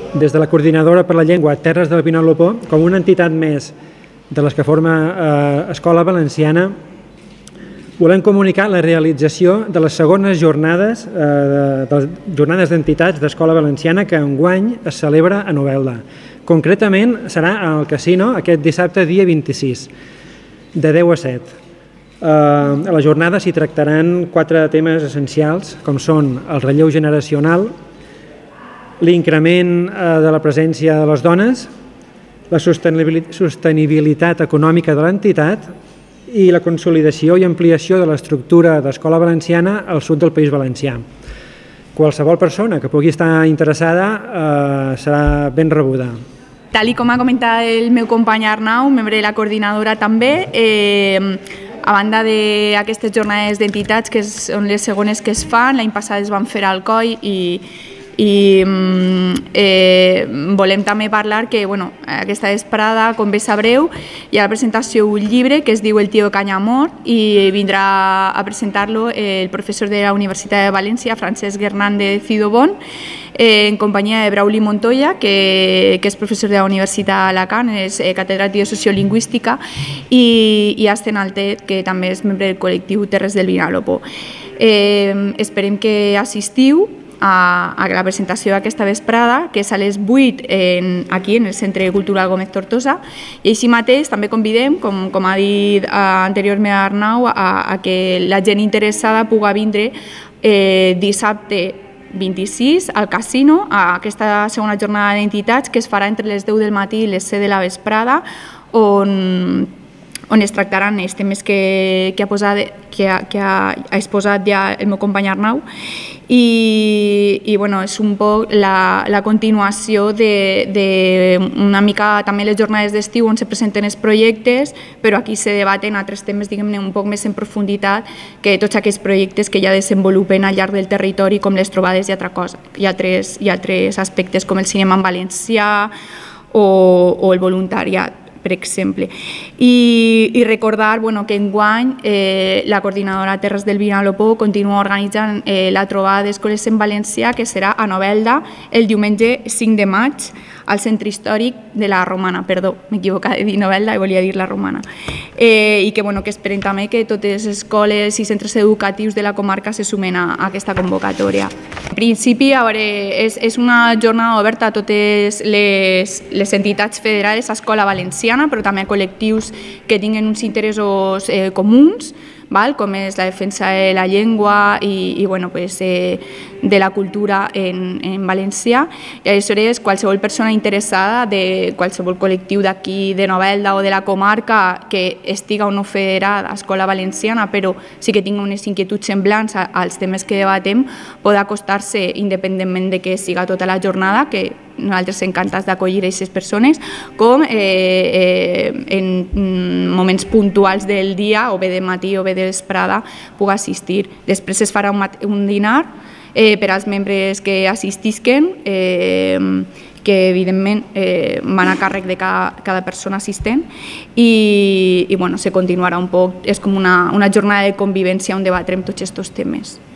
des de la Coordinadora per la Llengua Terres del Vinalopó, com una entitat més de les que forma Escola Valenciana, volem comunicar la realització de les segones jornades d'entitats d'Escola Valenciana que enguany es celebra a Novelda. Concretament serà al Casino aquest dissabte dia 26, de 10 a 7. A la jornada s'hi tractaran 4 temes essencials, com són el relleu generacional, l'increment de la presència de les dones, la sostenibilitat econòmica de l'entitat i la consolidació i ampliació de l'estructura d'Escola Valenciana al sud del País Valencià. Qualsevol persona que pugui estar interessada serà ben rebuda. Tal com ha comentat el meu company Arnau, membre de la coordinadora també, a banda d'aquestes jornades d'entitats, que són les segones que es fan, l'any passat es van fer al Alcoi i volem també parlar que aquesta vesprada, com bé sabreu, hi ha la presentació d'un llibre que es diu El tío Canyamor i vindrà a presentar-lo el professor de la Universitat de València, Francesc Hernández Cidobón, en companyia de Brauli Montoya, que és professor de la Universitat d'Alacant, és catedràtic de Sociolingüística, i Asten Altet, que també és membre del col·lectiu Terres del Vinalopó. Esperem que assistiu a la presentació d'aquesta vesprada, que és a les 8 aquí en el Centre Cultural Gómez Tortosa, i així mateix també convidem, com ha dit anteriorment Arnau, a que la gent interessada pugui vindre dissabte 26 al Casino, a aquesta segona jornada d'entitats que es farà entre les 10 del matí i les 7 de la vesprada, on es tractaran els temes que ha exposat ja el meu company Arnau, i és un poc la continuació d'una mica també les jornades d'estiu on se presenten els projectes, però aquí se debaten altres temes, diguem-ne, un poc més en profunditat que tots aquells projectes que ja desenvolupen al llarg del territori, com les trobades i altres aspectes com el cinema en valencià o el voluntariat, per exemple. I recordar que enguany la coordinadora Terres del Vinalopó continua organitzant la trobada d'escoles en valencià, que serà a Novelda el diumenge 5 de maig al centre històric de la Romana. Perdó, m'he equivocat de dir Novelda i volia dir la Romana. I que esperem també que totes les escoles i centres educatius de la comarca se sumen a aquesta convocatòria. En principi, és una jornada oberta a totes les entitats federades a Escola Valenciana, però també a col·lectius que tinguen uns interessos comuns, com és la defensa de la llengua i de la cultura en valencià. I aleshores qualsevol persona interessada de qualsevol col·lectiu d'aquí de Novelda o de la comarca que estiga o no federada a Escola Valenciana, però sí que tingui unes inquietuds semblants als temes que debatem, pot acostar-se independentment de que siga tota la jornada, que nosaltres encantats d'acollir aquestes persones, com en moments puntuals del dia, o bé de matí o bé de vesprada, pugui assistir. Després es farà un dinar per als membres que assistisquen, que evidentment van a càrrec de cada persona assistent, i se continuarà un poc, és com una jornada de convivència on debatrem tots aquests temes.